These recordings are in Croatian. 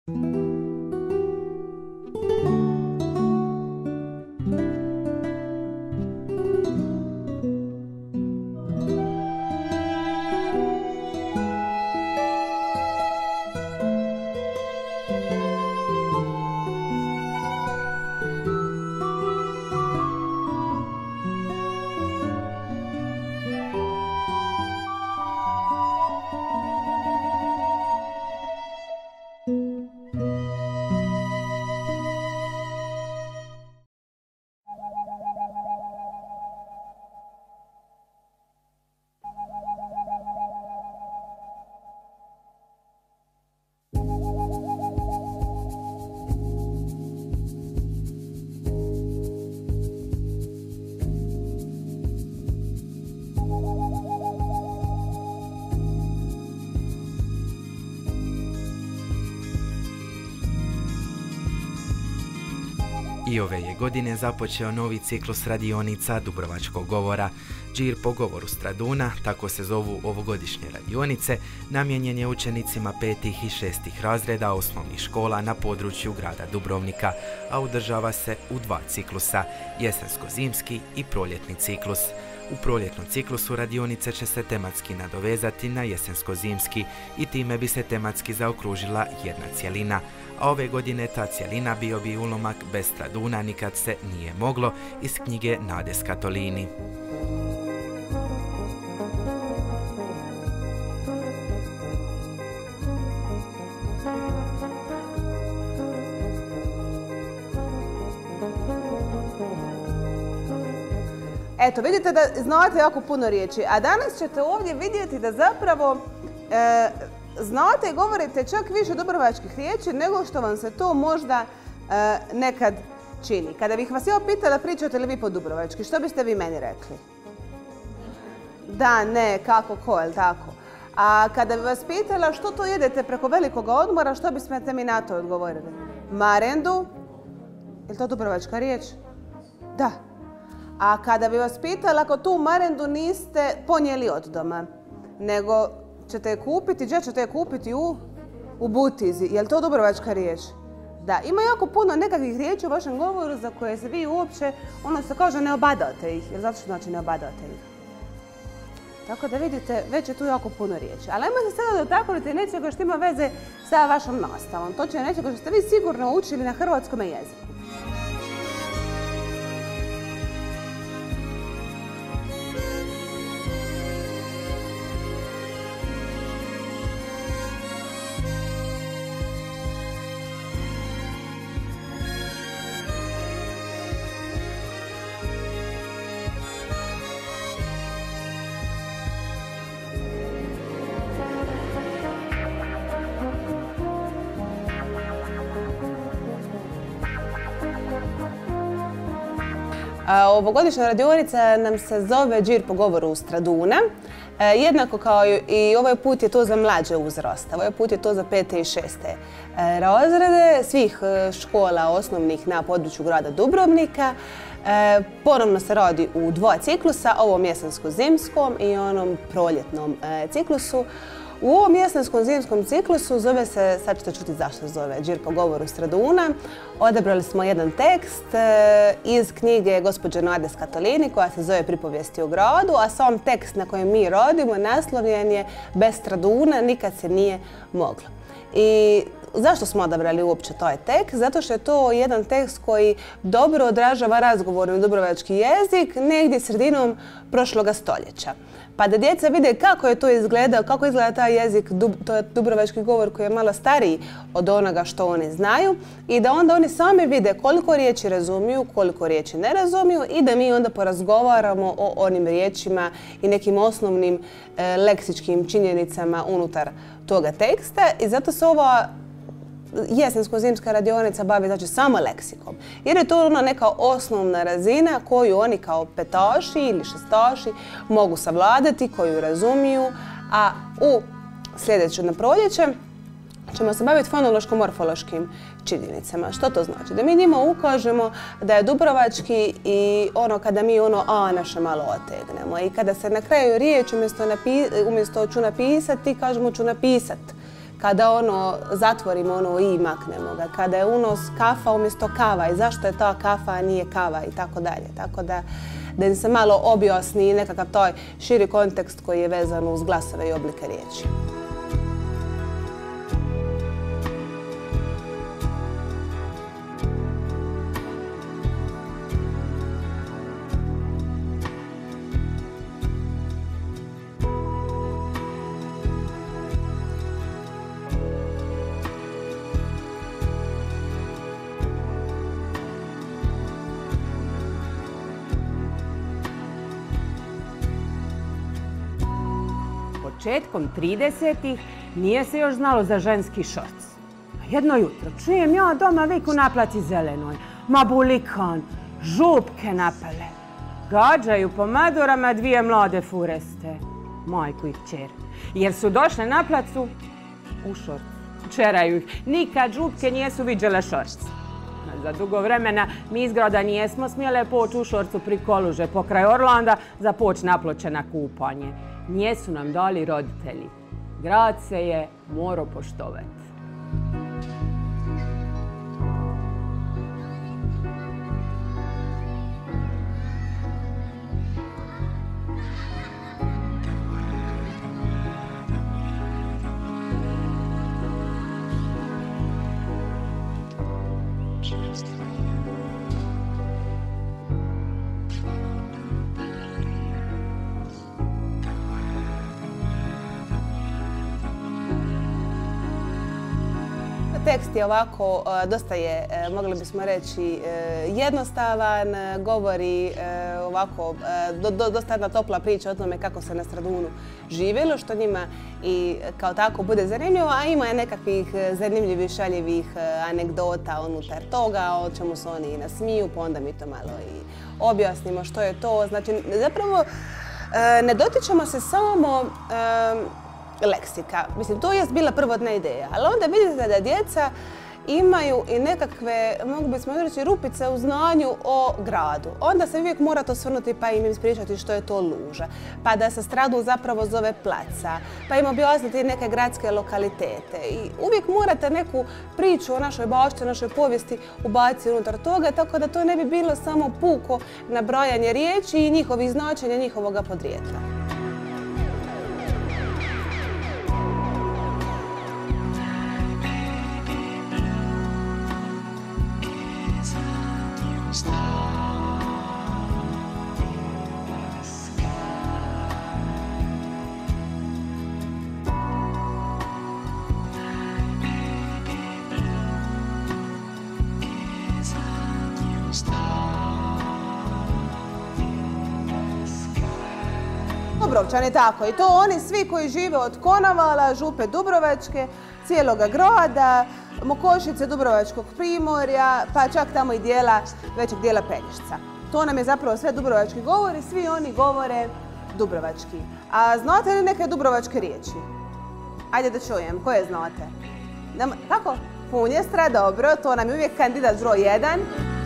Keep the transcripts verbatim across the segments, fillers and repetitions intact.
I ove je godine započeo novi ciklus radionica Dubrovačkog govora. Džir po govoru Straduna, tako se zovu ovogodišnje radionice, namijenjen je učenicima petih i šestih razreda osnovnih škola na području grada Dubrovnika, a održava se u dva ciklusa, jesensko-zimski i proljetni ciklus. U proljetnom ciklusu radionice će se tematski nadovezati na jesensko-zimski i time bi se tematski zaokružila jedna cjelina, a ove godine ta cjelina bio bi ulomak Bez Straduna nikad se nije moglo iz knjige Nade Skatolini. Eto, vidite da znate jako puno riječi, a danas ćete ovdje vidjeti da zapravo e, znate i govorite čak više dubrovačkih riječi nego što vam se to možda e, nekad čini. Kada bih vas ja pitala pričate li vi po dubrovački, što biste vi meni rekli? Da, ne, kako, ko, jel tako? A kada bih vas pitala što to jedete preko velikog odmora, što biste mi na to odgovorili? Marendu? Je li to dubrovačka riječ? Da. A kada bi vas pitala ako tu marendu niste ponijeli od doma, nego ćete je kupiti, gdje ćete je kupiti? U, u butizi. Je li to dubrovačka riječ? Da, ima jako puno nekakvih riječi u vašem govoru za koje se vi uopće, ono se kaže, ne obadate ih. Jer zato što znači ne obadate ih. Tako da vidite, već je tu jako puno riječi. Ali ajmo se sada dotaknuti nečega što ima veze sa vašom nastavom. To će nečega što ste vi sigurno učili na hrvatskom jeziku. Ovogodišnja radionica nam se zove Džir po govoru Straduna. Jednako kao i ovaj put je to za mlađe uzrasta. Ovaj put je to za pete i šeste razrede svih škola osnovnih na području grada Dubrovnika. Ponovno se radi u dva ciklusa, ovom jesensko-zimskom i onom proljetnom ciklusu. U ovom jesenskom zimskom ciklusu zove se, sad ćete čuti zašto zove, Džir po govoru Straduna. Odabrali smo jedan tekst iz knjige gospođe Nade Skatolini koja se zove Pripovijesti o gradu, a sam tekst na kojem mi radimo naslovljen je Bez Straduna nikad se nije moglo. I zašto smo odabrali uopće taj tekst? Zato što je to jedan tekst koji dobro odražava razgovorni dubrovački jezik negdje sredinom prošloga stoljeća. Pa da djeca vide kako je to izgledao, kako izgleda taj jezik, to je dubrovački govor koji je malo stariji od onoga što oni znaju i da onda oni sami vide koliko riječi razumiju, koliko riječi ne razumiju i da mi onda porazgovaramo o onim riječima i nekim osnovnim e, leksičkim činjenicama unutar toga teksta i zato se ova jesensko-zimska radionica bavi znači samo leksikom. Jer je to ona neka osnovna razina koju oni kao petaši ili šestaši mogu savladati, koju razumiju, a u sljedeću na proljeće ćemo se baviti fonološko-morfološkim činjenicama. Što to znači? Da mi njima ukažemo da je dubrovački i ono kada mi ono a naše malo otegnemo i kada se na kraju riječ umjesto, napi, umjesto ću napisati, kažemo ću napisat. kada ono zatvorimo ono i maknemo ga, kada je unos kafa umjesto kava i zašto je ta kafa, a nije kava i tako dalje. Tako da, da im se malo objasni nekakav taj širi kontekst koji je vezan uz glasove i oblike riječi. Početkom tridesetih nije se još znalo za ženski šorc. Jedno jutro čujem ja doma viku na placi Zelenoj. Ma bulikan, župke napale. Gađaju po madurama dvije mlade fureste, majku i kćer. Jer su došle na placu u šorcu. Čeraju ih. Nikad župke nijesu viđele šorc. Za dugo vremena mi iz grada nijesmo smjele poći u šorcu pri Koluže pokraj Orlanda za poći naploče na kupanje. Nje su nam dali roditelji. Grad se je morao poštovati. Tekst je ovako, dosta je, mogli bismo reći, jednostavan, govori ovako, dosta jedna topla priča o tome kako se na Stradunu živjelo, što njima i kao tako bude zanimljivo, a ima nekakvih zanimljivih, šaljivih anegdota unutar toga, o čemu se oni i nasmiju, pa onda mi to malo i objasnimo što je to. Znači, zapravo, ne dotičemo se samo leksika. Mislim, to je bila prvotna ideja, ali onda vidite da djeca imaju i nekakve, mogu bismo reći, rupice u znanju o gradu. Onda se uvijek morate osvrnuti pa im ispričati što je to luža, pa da se Stradun zapravo zove placa, pa im objasniti neke gradske lokalitete. I uvijek morate neku priču o našoj baštini, o našoj povijesti ubaciti unutar toga, tako da to ne bi bilo samo puko nabrajanje riječi i njihovih značenja, njihovoga podrijetla. Dubrovčani, tako. I to oni svi koji žive od Konavala, Župe Dubrovačke, cijeloga grada, Mokošice, Dubrovačkog primorja, pa čak tamo i dijela, većeg dijela Pelješca. To nam je zapravo sve dubrovački govor i svi oni govore dubrovački. A znate li neke dubrovačke riječi? Ajde da čujem, koje znate? Kako? Punjestra, dobro, to nam je uvijek kandidat broj jedan.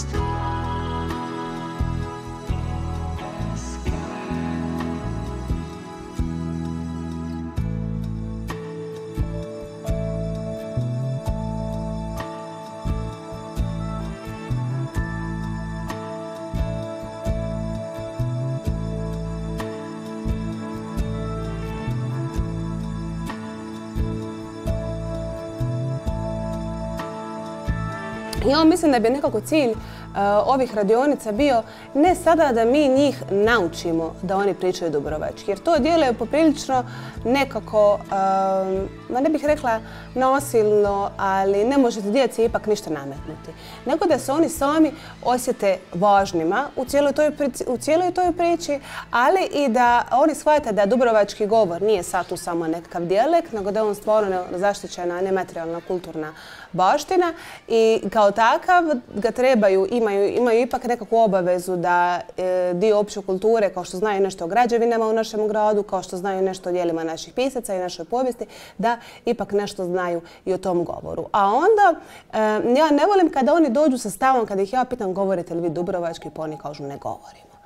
Ja mislim da bi nekako cilj ovih radionica bio ne sada da mi njih naučimo da oni pričaju dubrovački, jer to djeluje poprilično nekako, ma ne bih rekla nasilno, ali ne možete djeci ipak ništa nametnuti. Nego da se oni sami osjete važnima u cijeloj toj, u cijeloj toj priči, ali i da oni shvate da dubrovački govor nije sad tu samo nekakav dijalekt, nego da je on stvarno zaštićena nematerijalna kulturna baština i kao takav ga trebaju, imaju, imaju ipak nekakvu obavezu da e, dio opće kulture, kao što znaju nešto o građevinama u našem gradu, kao što znaju nešto o djelima naših pisaca i našoj povijesti, da ipak nešto znaju i o tom govoru. A onda, e, ja ne volim kada oni dođu sa stavom, kada ih ja pitam govorite li vi dubrovački, pa oni kažu ne govorimo.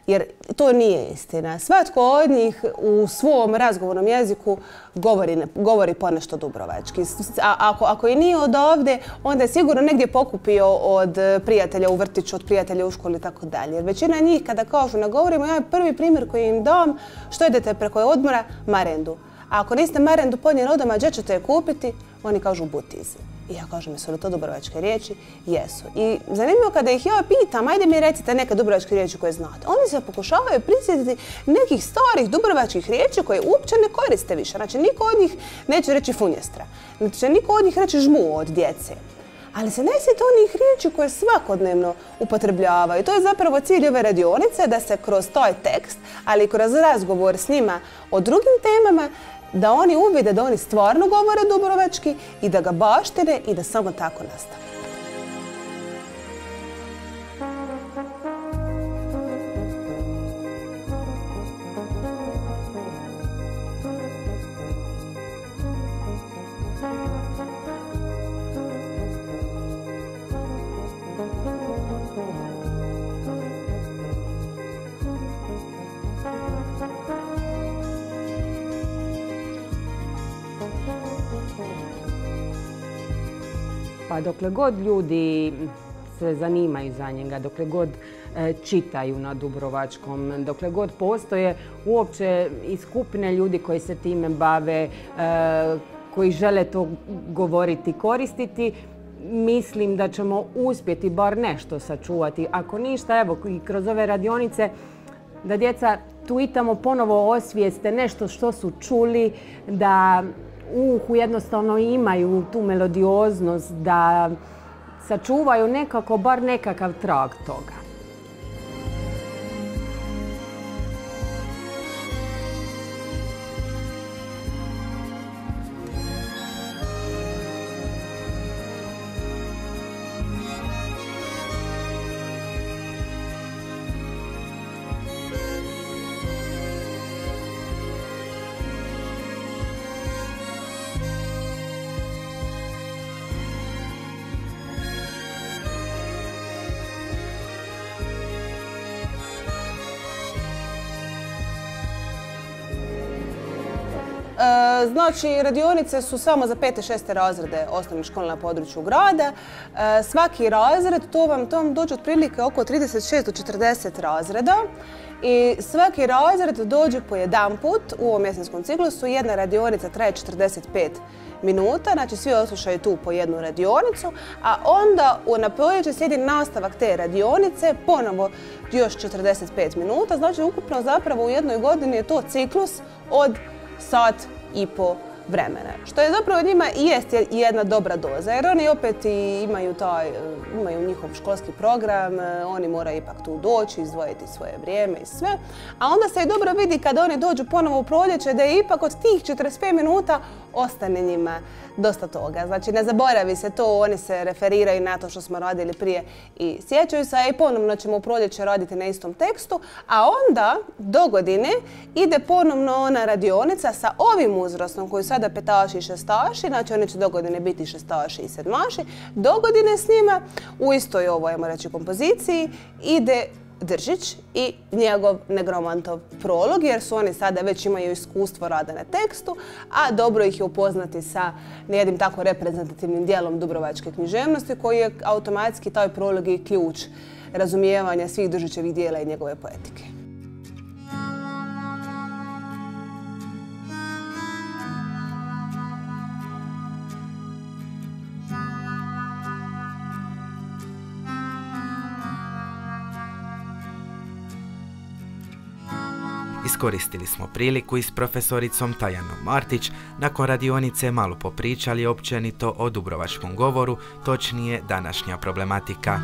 Jer to nije istina. Svatko od njih u svom razgovornom jeziku govori, govori ponešto dubrovački. A ako, ako i nije od ovdje, onda je sigurno negdje pokupio od prijatelja u vrtiću, od prijatelja u školi i tako dalje. Jer većina njih kada kažu ne govorimo, ja prvi primjer koji im dam, što idete preko odmora? Marendu. A ako niste marendu podnijeli od doma, gdje ćete je kupiti? Oni kažu butizi. I ja kažem, jesu li to dubrovačke riječi? Jesu. I zanimljivo kada ih ja pitam, ajde mi recite neke dubrovačke riječi koje znate. Oni se pokušavaju prisjetiti nekih starih dubrovačkih riječi koje uopće ne koriste više. Znači, niko od njih neće reći funjestra. Znači, niko od njih reći žmu od djece. Ali se ne sjeti onih riječi koje svakodnevno upotrebljavaju. To je zapravo cilj ove radionice, da se kroz taj tekst, ali i kroz razgovor s njima o drugim temama, da oni uvide da oni stvarno govore dubrovački i da ga baštine i da samo tako nastave. Pa dokle god ljudi se zanimaju za njega, dokle god e, čitaju na dubrovačkom, dokle god postoje uopće i skupine ljudi koji se time bave, e, koji žele to govoriti, koristiti, mislim da ćemo uspjeti bar nešto sačuvati. Ako ništa, evo i kroz ove radionice, da djeca tu i tamo ponovo osvijeste nešto što su čuli, da u uhu jednostavno imaju tu melodioznost, da sačuvaju nekako bar nekakav trag toga. Znači, radionice su samo za pete, šeste razrede osnovne škole na području grada. Svaki razred, to vam, to vam dođe otprilike oko trideset šest do četrdeset razreda. I svaki razred dođe po jedan put u ovom jesenskom ciklusu. Jedna radionica traje četrdeset pet minuta, znači svi odslušaju tu po jednu radionicu, a onda na proljeće slijedi nastavak te radionice, ponovo još četrdeset pet minuta, znači ukupno zapravo u jednoj godini je to ciklus od sat i po vremena. Što je zapravo njima i jest jedna dobra doza, jer oni opet imaju, taj, imaju njihov školski program, oni moraju ipak tu doći, izdvojiti svoje vrijeme i sve. A onda se i dobro vidi kada oni dođu ponovo u proljeće da je ipak od tih četrdeset pet minuta ostane njima dosta toga. Znači ne zaboravi se to, oni se referiraju na to što smo radili prije i sjećaju se, a i ponovno ćemo u proljeće raditi na istom tekstu, a onda do godine ide ponovno ona radionica sa ovim uzrastom koji sada petaši i šestaši, znači oni će do godine biti šestaši i sedmaši, do godine s njima u istoj ovoj, ajmo reći, kompoziciji ide Držić i njegov Negromantov prolog, jer su oni sada već imaju iskustvo rada na tekstu, a dobro ih je upoznati sa jednim tako reprezentativnim dijelom dubrovačke književnosti koji je automatski taj prolog i ključ razumijevanja svih Držićevih dijela i njegove poetike. Iskoristili smo priliku i s profesoricom Tajanom Martić nakon radionice malo popričali općenito o dubrovačkom govoru, točnije današnja problematika.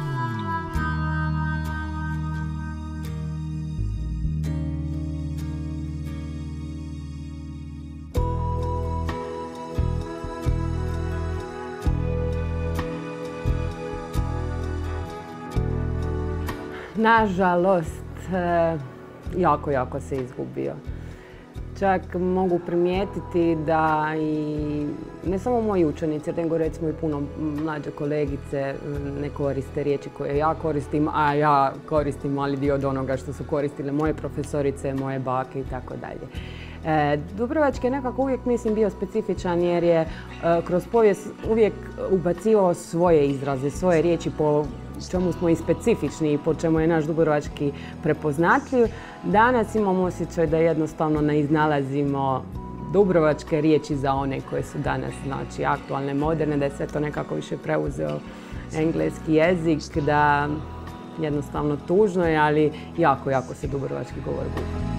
Nažalost, jako, jako se izgubio. Čak mogu primijetiti da i ne samo moji učenici, nego recimo i puno mlađe kolegice ne koriste riječi koje ja koristim, a ja koristim mali dio od onoga što su koristile moje profesorice, moje bake i tako dalje. Dubrovački je nekako uvijek, mislim, bio specifičan jer je kroz povijest uvijek ubacivao svoje izraze, svoje riječi po čemu smo i specifični i po čemu je naš dubrovački prepoznatljiv. Danas imamo osjećaj da jednostavno ne iznalazimo dubrovačke riječi za one koje su danas, znači, aktualne, moderne, da je sve to nekako više preuzeo engleski jezik, da jednostavno tužno je, ali jako, jako se dubrovački govor gubi.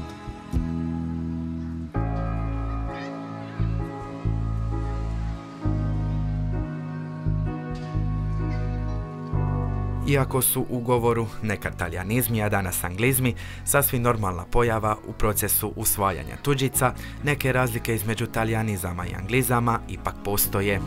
Iako su u govoru nekad talijanizmi, a danas anglizmi, sasvim normalna pojava u procesu usvajanja tuđica, neke razlike između talijanizama i anglizama ipak postoje.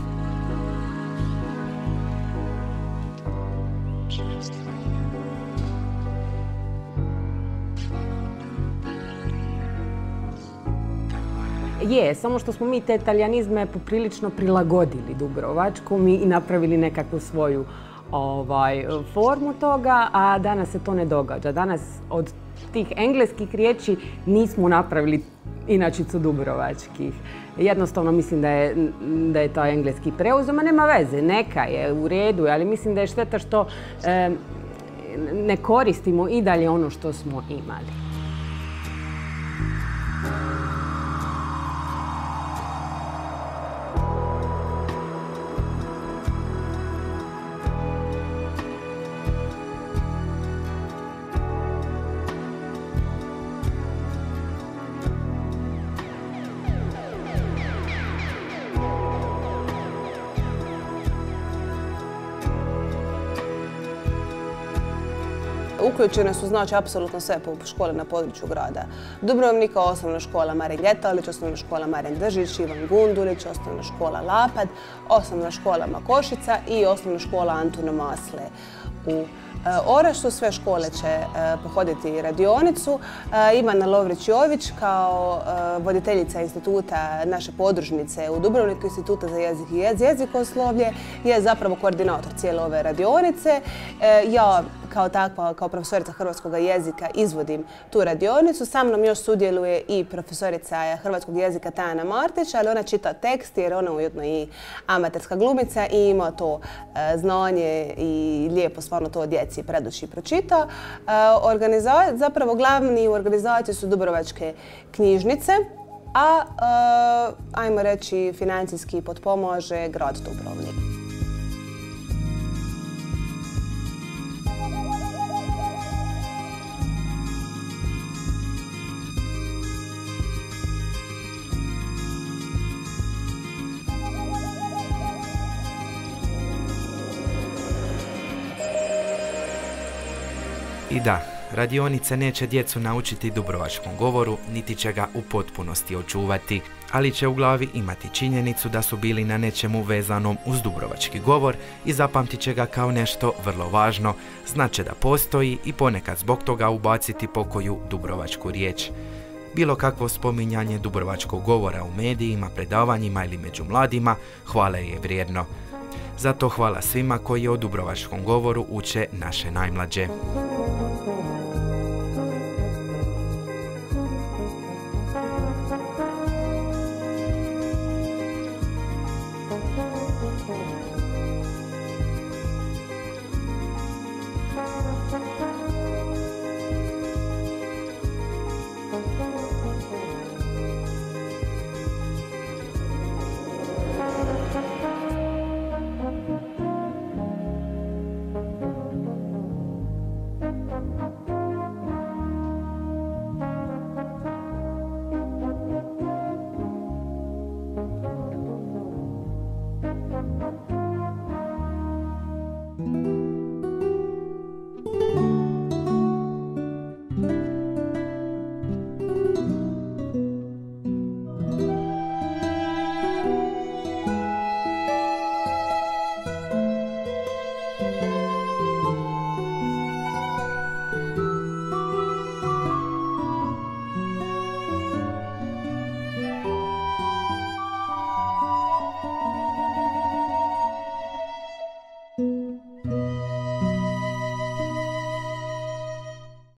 Je, samo što smo mi te talijanizme poprilično prilagodili dubrovačkom i napravili nekakvu svoju Ovaj, formu toga, a danas se to ne događa. Danas od tih engleskih riječi nismo napravili inačicu dubrovačkih. Jednostavno mislim da je, da je taj engleski preuzeo, a nema veze, neka je, u redu, ali mislim da je šteta što e, ne koristimo i dalje ono što smo imali. Uključene su, znači, apsolutno sve škole na području grada Dubrovnika, osnovna škola Marin Ljetalić, osnovna škola Marin Držić, Ivan Gundulić, osnovna škola Lapad, osnovna škola Makošica i osnovna škola Antuna Masle. U Orašcu sve škole će pohoditi radionicu. Ivana Lovrić-Jović kao voditeljica instituta naše podružnice u Dubrovniku, Instituta za jezik i jezikoslovlje, je zapravo koordinator cijele ove radionice. Ja kao takva, kao profesorica hrvatskog jezika izvodim tu radionicu. Sa mnom još sudjeluje i profesorica hrvatskog jezika Tajana Martić, ali ona čita tekst jer ona ujedno i amaterska glumica i ima to znanje i lijepo stvarno to djeci preduči i pročita. Zapravo glavni u organizaciji su dubrovačke knjižnice, a ajmo reći financijski potpomaže grad Dubrovnik. I da, radionice neće djecu naučiti dubrovačkom govoru, niti će ga u potpunosti očuvati, ali će u glavi imati činjenicu da su bili na nečemu vezanom uz dubrovački govor i zapamtit će ga kao nešto vrlo važno, znaće da postoji i ponekad zbog toga ubaciti pokoju dubrovačku riječ. Bilo kakvo spominjanje dubrovačkog govora u medijima, predavanjima ili među mladima hvale je vrijedno. Zato hvala svima koji o dubrovačkom govoru uče naše najmlađe.